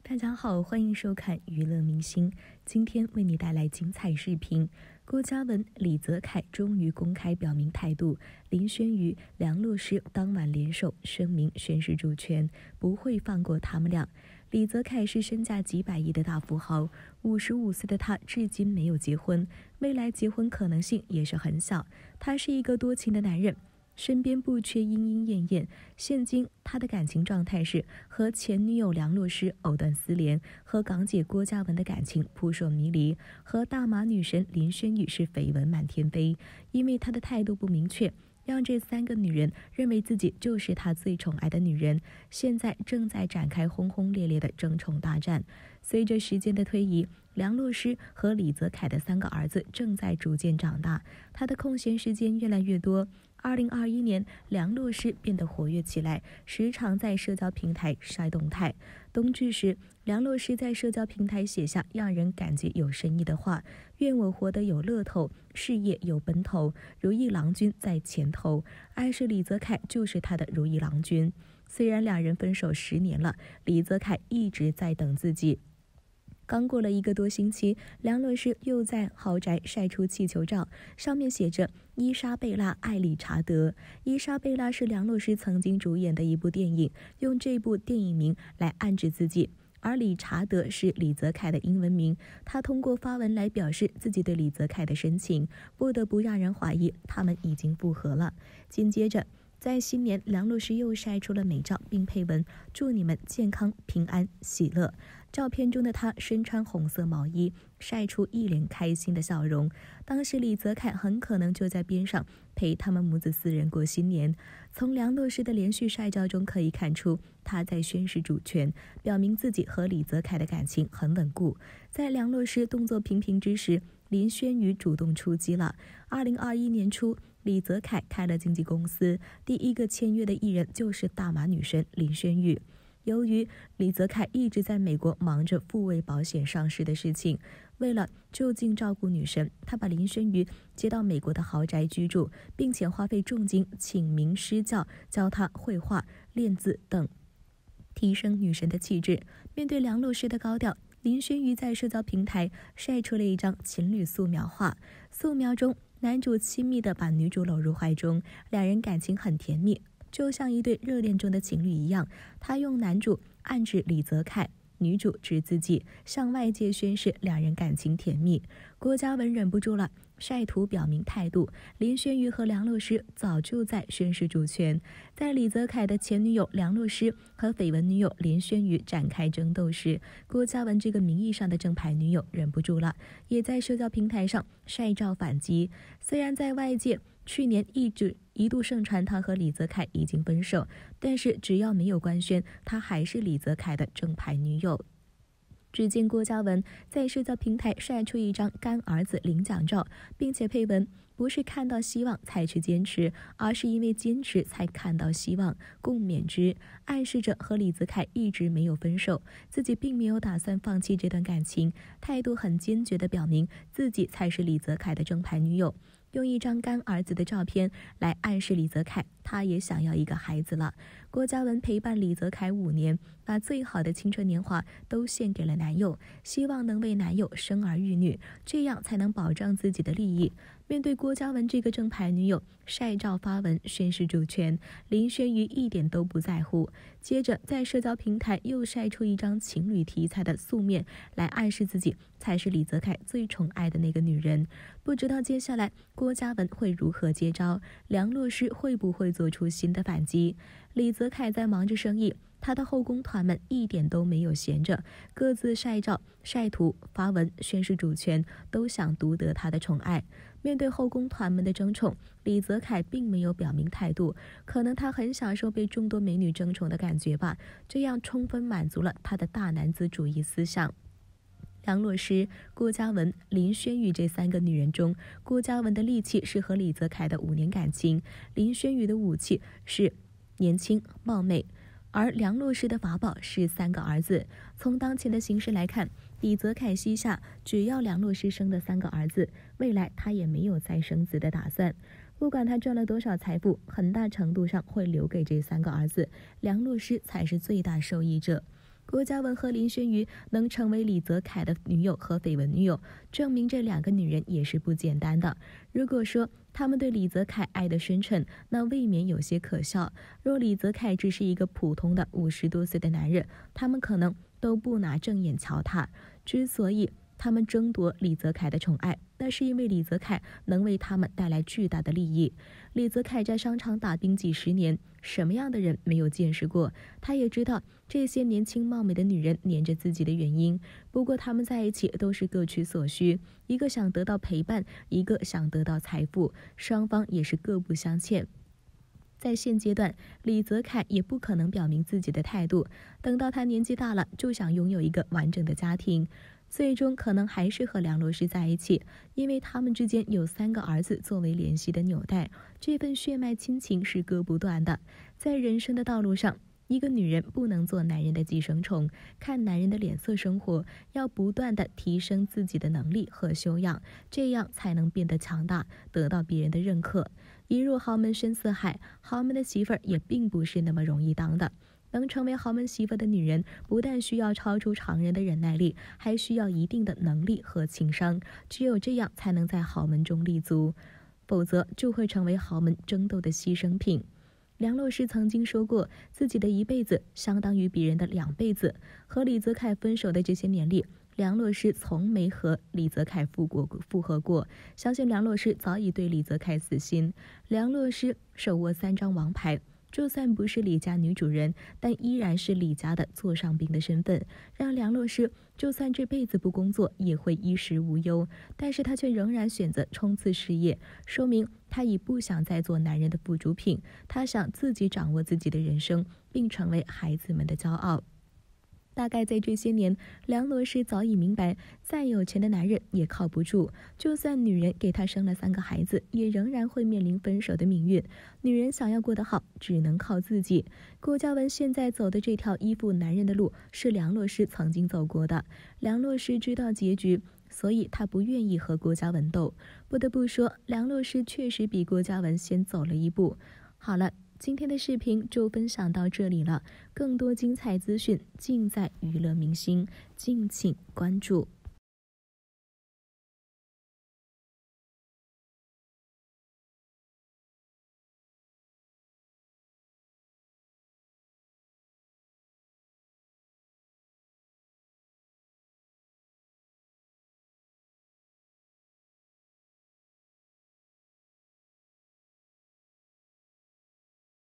大家好，欢迎收看娱乐明星。今天为你带来精彩视频。郭嘉文、李泽楷终于公开表明态度，林轩瑜、梁洛施当晚联手声明宣示主权，不会放过他们俩。李泽楷是身价几百亿的大富豪，55岁的他至今没有结婚，未来结婚可能性也是很小。他是一个多情的男人，身边不缺莺莺燕燕。现今他的感情状态是和前女友梁洛施藕断丝连，和港姐郭嘉文的感情扑朔迷离，和大马女神林轩瑜是绯闻满天飞。因为他的态度不明确，让这3个女人认为自己就是他最宠爱的女人，现在正在展开轰轰烈烈的争宠大战。随着时间的推移，梁洛施和李泽楷的3个儿子正在逐渐长大，他的空闲时间越来越多。2021年，梁洛施变得活跃起来，时常在社交平台晒动态。冬至时，梁洛施在社交平台写下让人感觉有深意的话：愿我活得有乐头，事业有奔头，如意郎君在前头。暗示李泽楷就是他的如意郎君。虽然两人分手10年了，李泽楷一直在等自己。刚过了1个多星期，梁洛施又在豪宅晒出气球照，上面写着伊莎贝拉爱理查德。伊莎贝拉是梁洛施曾经主演的一部电影，用这部电影名来暗指自己，而理查德是李泽楷的英文名。他通过发文来表示自己对李泽楷的深情，不得不让人怀疑他们已经复合了。紧接着在新年，梁洛施又晒出了美照，并配文祝你们健康平安喜乐。照片中的他身穿红色毛衣，晒出一脸开心的笑容。当时李泽楷很可能就在边上陪他们母子4人过新年。从梁洛施的连续晒照中可以看出，他在宣示主权，表明自己和李泽楷的感情很稳固。在梁洛施动作频频之时，林轩瑜主动出击了。2021年初，李泽楷开了经纪公司，第一个签约的艺人就是大马女神林轩瑜。由于李泽楷一直在美国忙着复位保险上市的事情，为了就近照顾女神，他把林轩瑜接到美国的豪宅居住，并且花费重金请名师教她绘画、练字等，提升女神的气质。面对梁洛施的高调，林轩瑜在社交平台晒出了一张情侣素描画，素描中男主亲密地把女主搂入怀中，两人感情很甜蜜，就像一对热恋中的情侣一样。他用男主暗指李泽楷，女主指自己，向外界宣示两人感情甜蜜。郭嘉文忍不住了，晒图表明态度。林轩瑜和梁洛施早就在宣示主权。在李泽楷的前女友梁洛施和绯闻女友林轩瑜展开争斗时，郭嘉文这个名义上的正牌女友忍不住了，也在社交平台上晒照反击。虽然在外界去年一度盛传他和李泽楷已经分手，但是只要没有官宣，他还是李泽楷的正牌女友。只见郭嘉文在社交平台晒出一张干儿子领奖照，并且配文：不是看到希望才去坚持，而是因为坚持才看到希望，共勉之。暗示着和李泽楷一直没有分手，自己并没有打算放弃这段感情，态度很坚决地表明自己才是李泽楷的正牌女友。用一张干儿子的照片来暗示李泽楷，他也想要一个孩子了。郭嘉文陪伴李泽楷5年，把最好的青春年华都献给了男友，希望能为男友生儿育女，这样才能保障自己的利益。面对郭嘉文这个正牌女友晒照发文宣示主权，林轩瑜一点都不在乎。接着在社交平台又晒出一张情侣题材的素面，来暗示自己才是李泽楷最宠爱的那个女人。不知道接下来郭嘉文会如何接招，梁洛施会不会做出新的反击？李泽楷在忙着生意，他的后宫团们一点都没有闲着，各自晒照、晒图、发文宣示主权，都想独得他的宠爱。面对后宫团们的争宠，李泽楷并没有表明态度，可能他很享受被众多美女争宠的感觉吧，这样充分满足了他的大男子主义思想。梁洛施、郭嘉文、林轩瑜这3个女人中，郭嘉文的利器是和李泽楷的5年感情，林轩瑜的武器是年轻貌美，而梁洛施的法宝是3个儿子。从当前的形势来看，李泽楷膝下只要梁洛施生的3个儿子，未来他也没有再生子的打算。不管他赚了多少财富，很大程度上会留给这3个儿子，梁洛施才是最大受益者。 郭嘉文和林轩瑜能成为李泽楷的女友和绯闻女友，证明这两个女人也是不简单的。如果说他们对李泽楷爱得深沉，那未免有些可笑。若李泽楷只是一个普通的50多岁的男人，他们可能都不拿正眼瞧他。之所以他们争夺李泽楷的宠爱，那是因为李泽楷能为他们带来巨大的利益。李泽楷在商场打拼几十年，什么样的人没有见识过？他也知道这些年轻貌美的女人黏着自己的原因。不过他们在一起都是各取所需，一个想得到陪伴，一个想得到财富，双方也是各不相欠。在现阶段，李泽楷也不可能表明自己的态度，等到他年纪大了，就想拥有一个完整的家庭。最终可能还是和梁洛施在一起，因为他们之间有3个儿子作为联系的纽带，这份血脉亲情是割不断的。在人生的道路上，一个女人不能做男人的寄生虫，看男人的脸色生活，要不断的提升自己的能力和修养，这样才能变得强大，得到别人的认可。一入豪门深似海，豪门的媳妇儿也并不是那么容易当的。能成为豪门媳妇的女人，不但需要超出常人的忍耐力，还需要一定的能力和情商。只有这样，才能在豪门中立足，否则就会成为豪门争斗的牺牲品。梁洛施曾经说过，自己的一辈子相当于别人的2辈子。和李泽楷分手的这些年里，梁洛施从没和李泽楷复合过。相信梁洛施早已对李泽楷死心。梁洛施手握3张王牌，就算不是李家女主人，但依然是李家的座上宾的身份，让梁洛施就算这辈子不工作也会衣食无忧。但是他却仍然选择冲刺事业，说明他已不想再做男人的附属品，他想自己掌握自己的人生，并成为孩子们的骄傲。大概在这些年，梁洛施早已明白，再有钱的男人也靠不住，就算女人给他生了3个孩子，也仍然会面临分手的命运。女人想要过得好，只能靠自己。郭嘉文现在走的这条依附男人的路，是梁洛施曾经走过的。梁洛施知道结局，所以他不愿意和郭嘉文斗。不得不说，梁洛施确实比郭嘉文先走了一步。好了，今天的视频就分享到这里了，更多精彩资讯尽在娱乐明星，敬请关注。